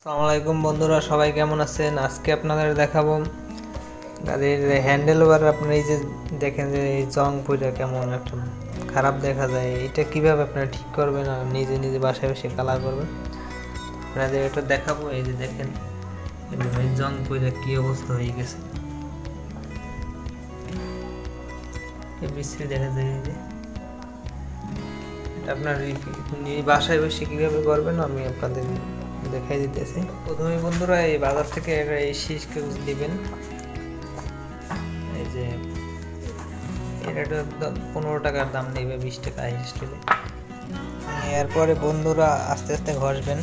আসসালামু আলাইকুম বন্ধুরা, সবাই কেমন আছেন? আজকে আপনাদের দেখাবো গাড়ির হ্যান্ডেল বার। আপনারা এই যে দেখেন যে এই জং পড়ে কেমন একটা খারাপ দেখা যায়, এটা কিভাবে আপনারা ঠিক করবেন আর নিজে নিজে বাসায় বসে কালার করবেন আপনাদের এটা দেখাবো। এই যে দেখেন এই জং পড়ে কি অবস্থা হয়ে গেছে, এই মিস্ত্রি দেখা যায়। এই যে এটা আপনার বাসায় বসে কিভাবে করবেন আমি আপনাদের দেখাই দিতেছি। প্রথমে বন্ধুরা এই বাজার থেকে এই শীষ কাগজ দিবেন। এই যে এটা 15 টাকার দাম নেবে, 20 টাকা স্টিলে। এরপরে বন্ধুরা আস্তে আস্তে ঘষবেন।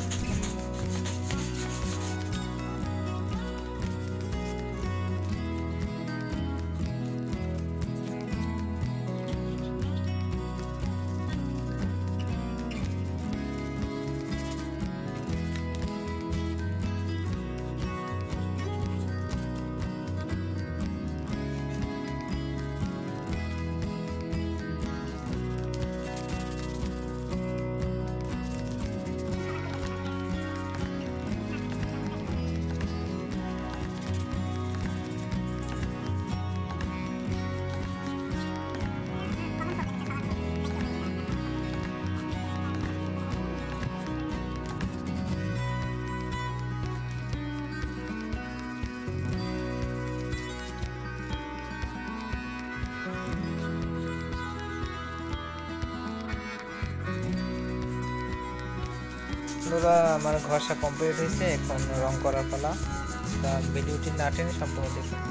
আমার ঘষা কমপ্লিট হয়েছে, এখন রং করার পালা। ভিডিওটি না টেনে সম্পূর্ণ দেখুন।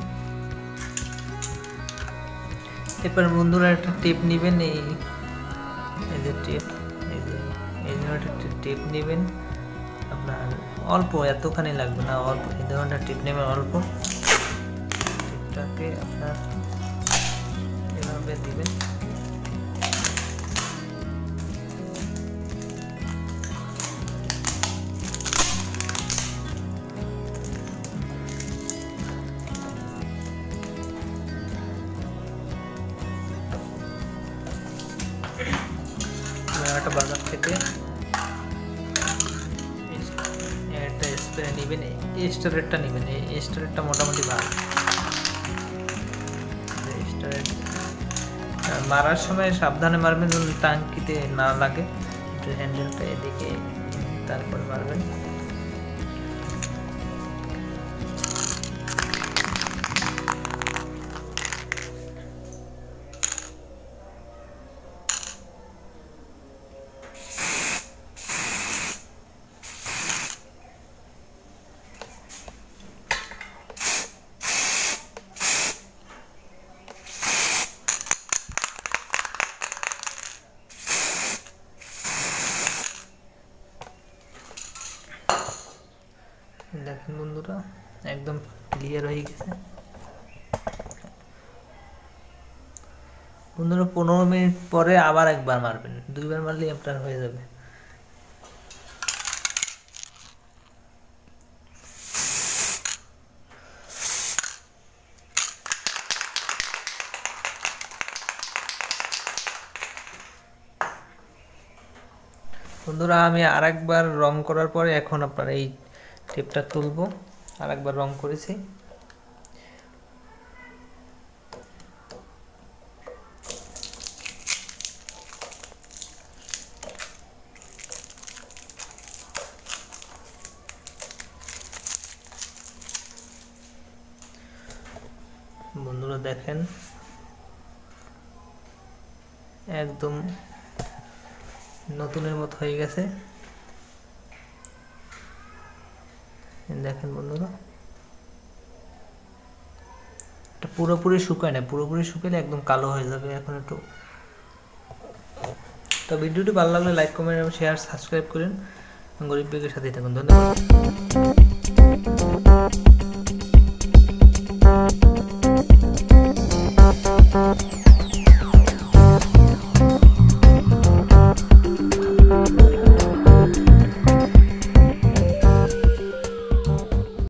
এরপর বন্ধুরা একটা টেপ নেবেন, এই যে টেপ, এই ধরনের একটা টেপ নেবেন। আপনার অল্প, এতখানি লাগবে না, অল্প এই ধরনের টেপ নেবেন অল্প। টেপটাকে আপনার এভাবে দিবেন। একটা বাজার থেকে একটা স্প্রে নেবেন, এই স্টারেটটা নেবেন। এই স্টারেটটা মোটামুটি ভালো। স্টারেট মারার সময় সাবধানে মারবেন, যেন টাঙ্কিতে না লাগে। হ্যান্ডেলটা এদিকে তারপর মারবেন। দেখেন বন্ধুরা একদম ক্লিয়ার হয়ে গেছে। বন্ধুরা 15 মিনিট পরে আবার একবার মারবেন, দুইবার মারলেই আপনার হয়ে যাবে। বন্ধুরা আমি আরেকবার রং করার পরে এখন আপনার এই টেপটা তুলবো। আরেকবার রং করেছি। বন্ধুরা দেখেন একদম নতুনের মতো হয়ে গেছে। দেখেন বন্ধুরা এটা পুরোপুরি শুকায় না, পুরোপুরি শুকালে একদম কালো হয়ে যাবে। এখন একটু তো ভিডিওটি ভালো লাগলে লাইক, কমেন্ট এবং শেয়ার, সাবস্ক্রাইব করেন। গরিব বেগের সাথেই থাকুন। ধন্যবাদ।